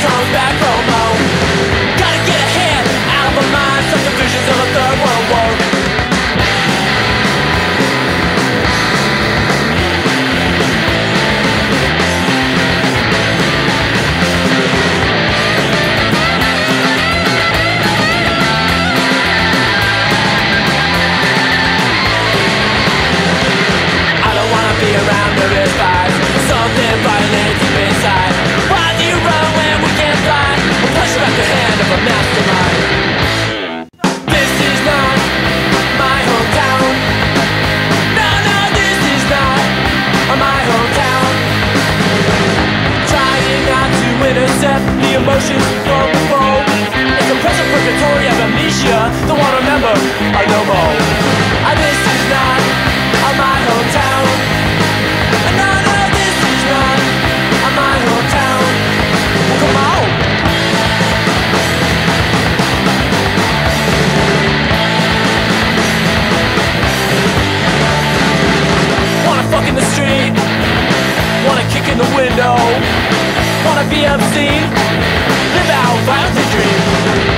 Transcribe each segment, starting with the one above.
comes back promo. Gotta get ahead, out of my mind, some divisions of a third world war. Be around the wrist vibes. Something violent deep inside. Why do you run when we can't fly? We'll push back the hand of a mastermind. This is not my hometown. No, no, this is not my hometown. Trying not to intercept the emotions from before. It's a present purgatory of amnesia. Don't wanna remember no more. This is not my hometown. No, no, this is not my hometown. Come on. Wanna fuck in the street. Wanna kick in the window. Wanna be obscene. Live out violent dream.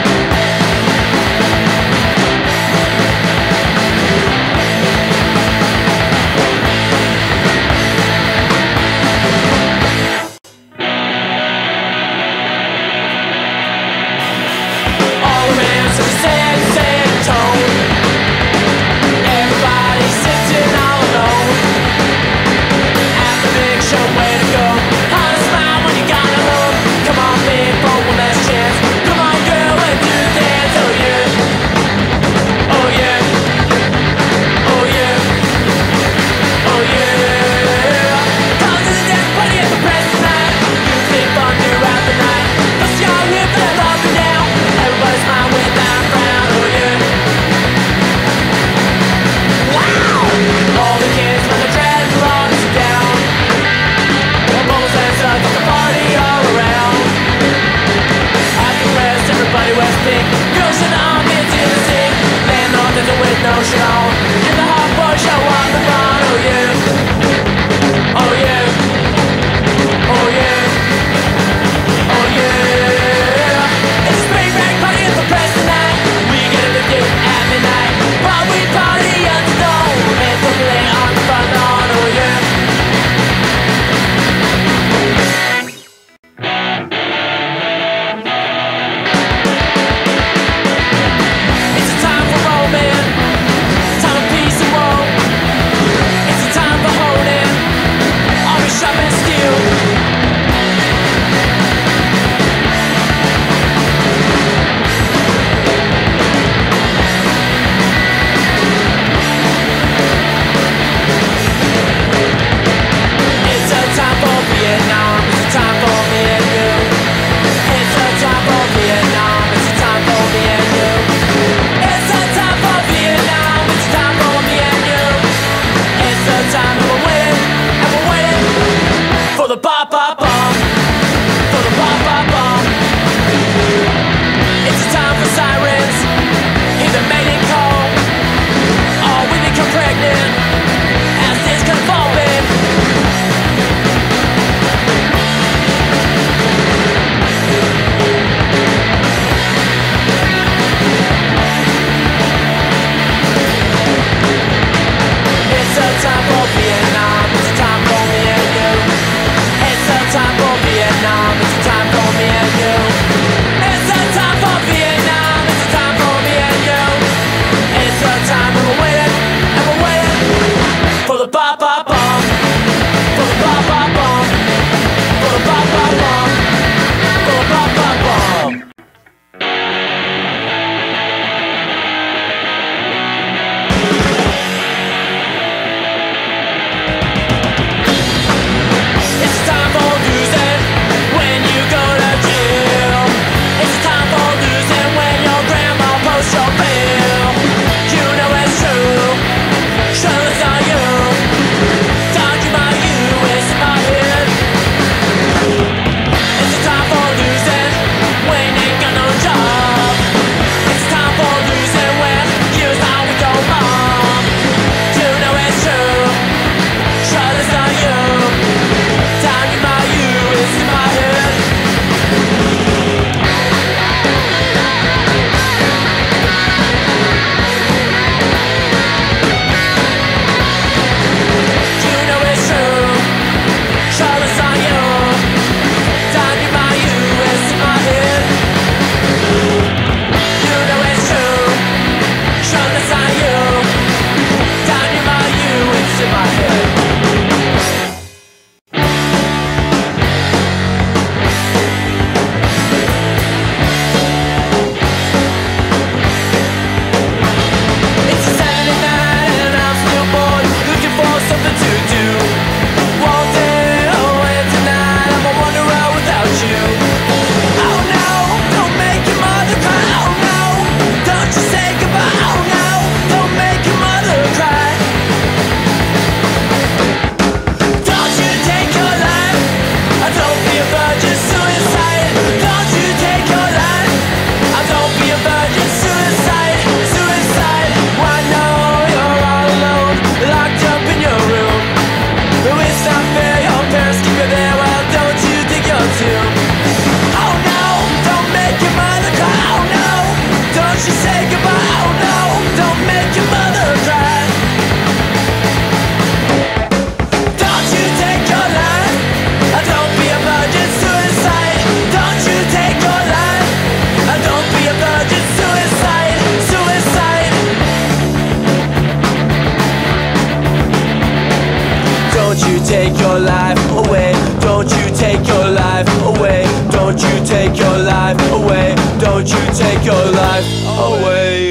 Don't you take your life away. Don't you take your life away.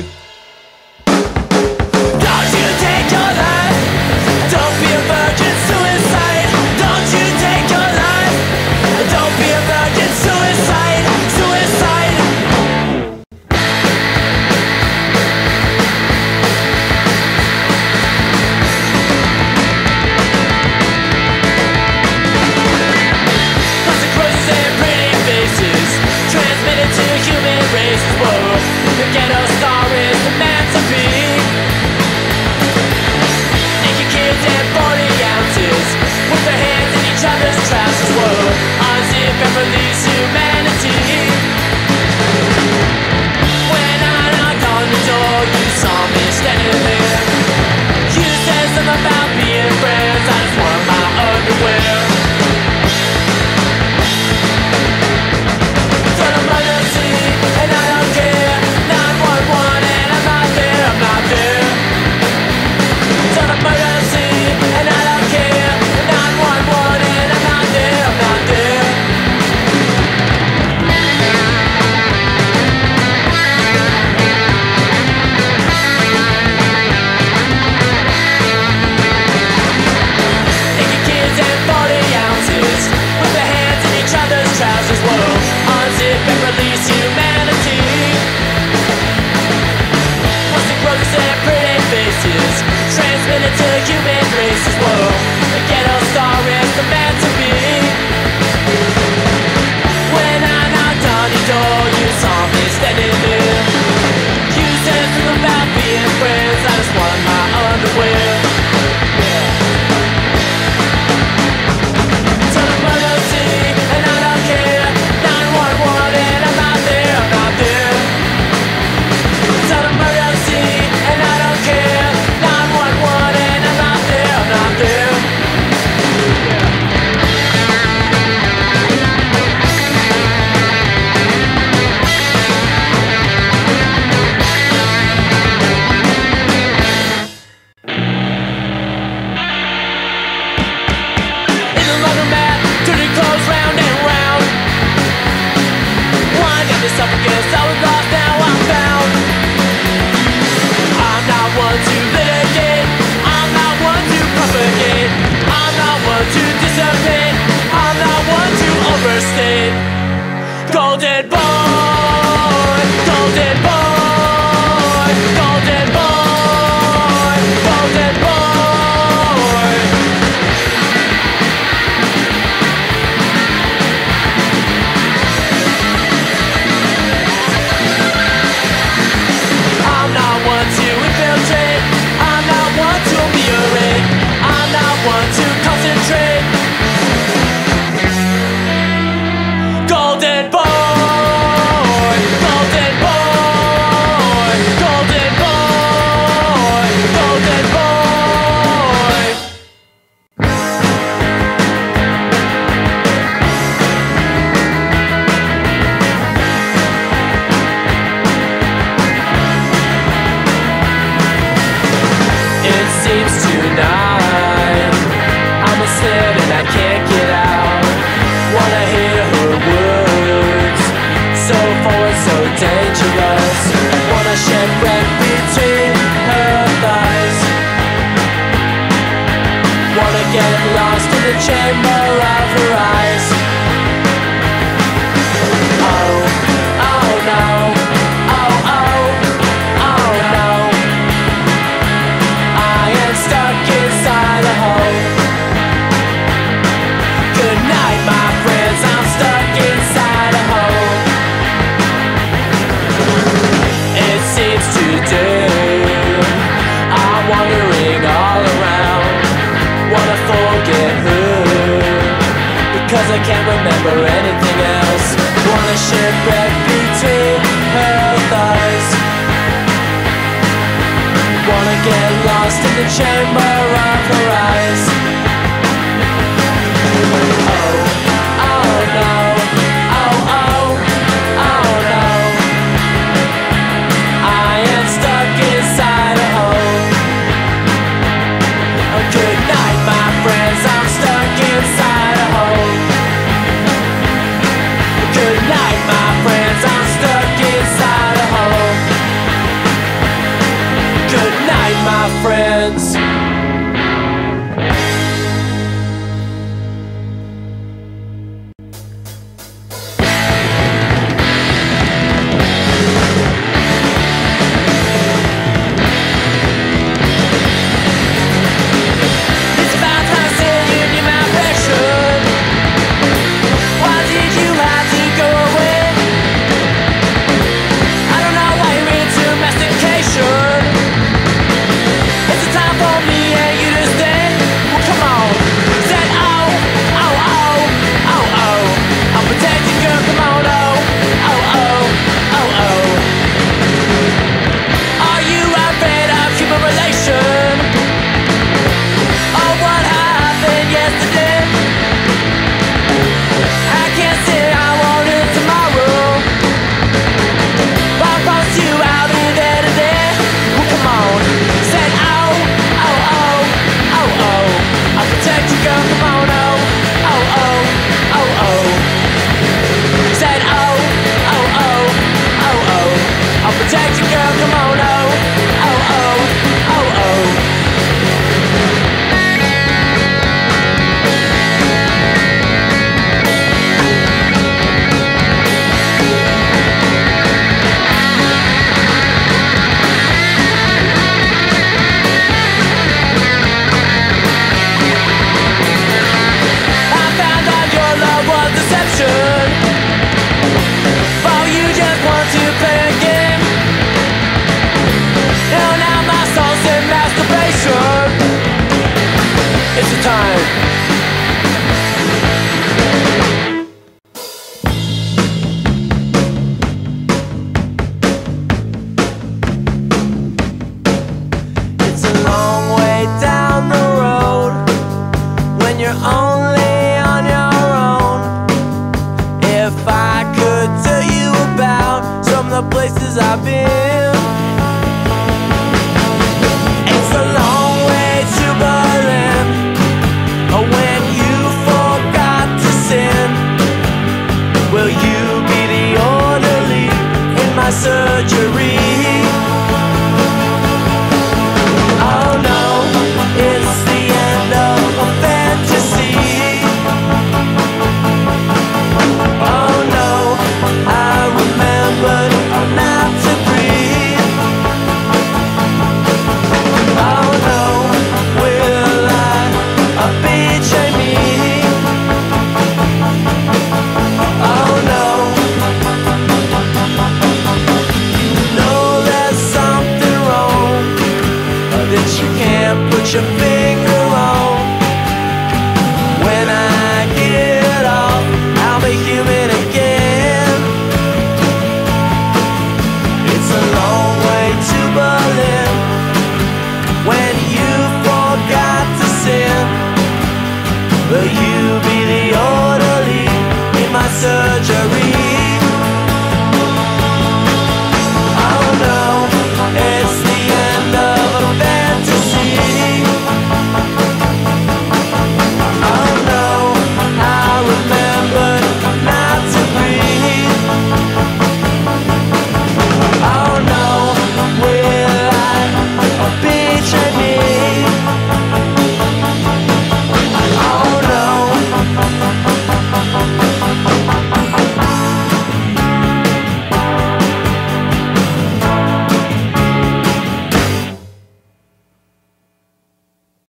Don't you take your life. Don't be a virgin suicide. Don't you take your life. Don't be a virgin suicide. Suicide. Consequences and pretty faces transmitted to human races. Whoa, the ghetto star is the man to be. Naked kids and 40 ounces with their hands in each other's trousers. Whoa, unzip and release humanity. When I knocked on the door, you saw me standing there. You said something about being friends. I just want my underwear. It's an emergency and I don't care. 911 and I'm not there, I'm not there. It's an emergency and I don't care. 911 and I'm not there, I'm not there. Naked kids and 40 ounces with their hands in each other's trousers. Whoa, unzip and release humanity. Plastic roses and pretty faces transmitted to human races. Whoa, the ghetto star is the man to be. When I knocked on your door, you saw me standing there. You said something about being friends. I just want my underwear. It's an emergency and I don't care. 911 and I'm not there, I'm not there. It's an emergency and I don't care. 911 and I'm not there, I'm not there. In the laundromat, turning clothes round and round. Wind up this esophagus, I was lost, now I'm found. I'm not one to litigate. I'm not one to propagate. I'm not one to dissipate. I'm not one to overstate. Golden boy, golden boy, golden boy, golden boy. I'm not one to infiltrate. I'm not one to ameliorate. I'm not one to concentrate. Golden boy, golden boy, golden boy, golden boy. It seems tonight I'm a slave and I can't get out. Wanna hear her words, so forward, so dangerous. Wanna shipwreck between her thighs. Wanna get lost in the chamber of her eyes. Oh, oh no, oh, oh, oh no. I am stuck inside a hole. Good night, my friends, I'm stuck inside a hole. It seems to do. I'm wandering all around. Wanna forget who, because I can't remember anything else. Wanna shipwreck between her thighs. Wanna get lost in the chamber of her eyes. Oh, oh no, oh, oh, oh no. I am stuck inside a hole. Oh, good night, my friends, I'm stuck inside a hole. Good the places I've been.